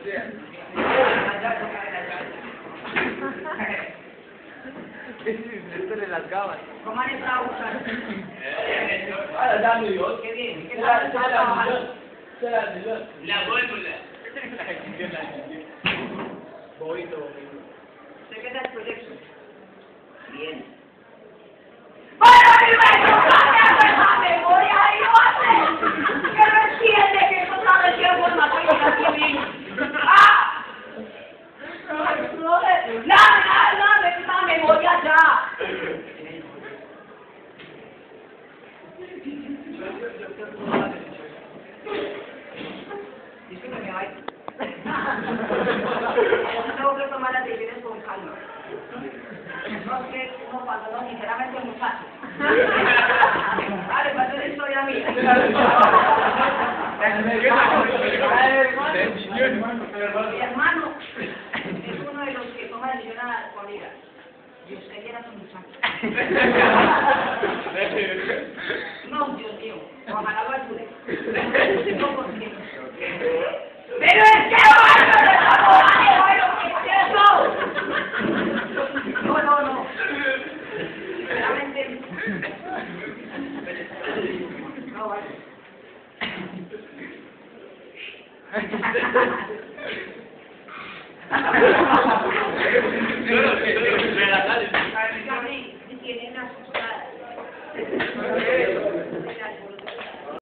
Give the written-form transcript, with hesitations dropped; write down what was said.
Esto le las gabas. ¿Cómo han estado usando? Ahora dame Dios. Qué bien. ¿Qué Será tal? Dios. La válvula. Bobito. ¿Usted qué tal el proyecto? Bien. ¡Bueno, mi maestro! ¡Esa memoria ahí lo hace! ¡Que no entiende que eso sabe que es formatoria civil! ¡Ah! ¡No, esa memoria ya! Discúlpeme, ¿vale? Tengo que tomar las decisiones con calma. No es que uno cuando no, sinceramente, muchacho. Vale, pues es una historia mía. Mi hermano es uno de los que toma decisiones con ira. Y usted ya era su muchacho. No, Dios mío, ojalá lo ayude. No, porque... ¡Pero es que bueno, ¿qué es eso? No. Realmente... No, vale. Tienen asustadas.